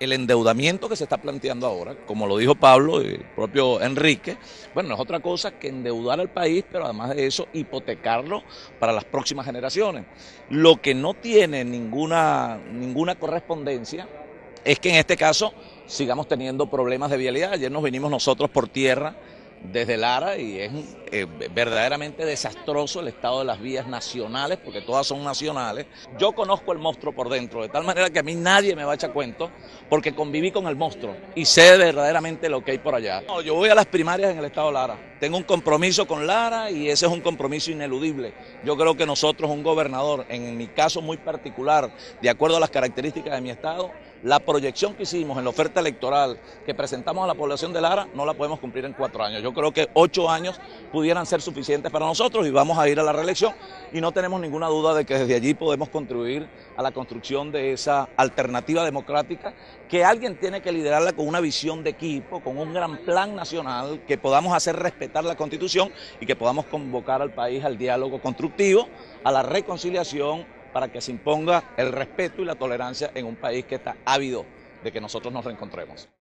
El endeudamiento que se está planteando ahora, como lo dijo Pablo y el propio Enrique, bueno, no es otra cosa que endeudar al país, pero además de eso, hipotecarlo para las próximas generaciones. Lo que no tiene ninguna correspondencia es que en este caso sigamos teniendo problemas de vialidad. Ayer nos vinimos nosotros por tierra desde Lara y es verdaderamente desastroso el estado de las vías nacionales, porque todas son nacionales. Yo conozco el monstruo por dentro, de tal manera que a mí nadie me va a echar cuento, porque conviví con el monstruo y sé verdaderamente lo que hay por allá. No, yo voy a las primarias en el estado de Lara, tengo un compromiso con Lara y ese es un compromiso ineludible. Yo creo que nosotros, un gobernador, en mi caso muy particular, de acuerdo a las características de mi estado, la proyección que hicimos en la oferta electoral que presentamos a la población de Lara no la podemos cumplir en 4 años. Yo creo que 8 años pudieran ser suficientes para nosotros y vamos a ir a la reelección y no tenemos ninguna duda de que desde allí podemos contribuir a la construcción de esa alternativa democrática que alguien tiene que liderarla con una visión de equipo, con un gran plan nacional, que podamos hacer respetar la Constitución y que podamos convocar al país al diálogo constructivo, a la reconciliación, para que se imponga el respeto y la tolerancia en un país que está ávido de que nosotros nos reencontremos.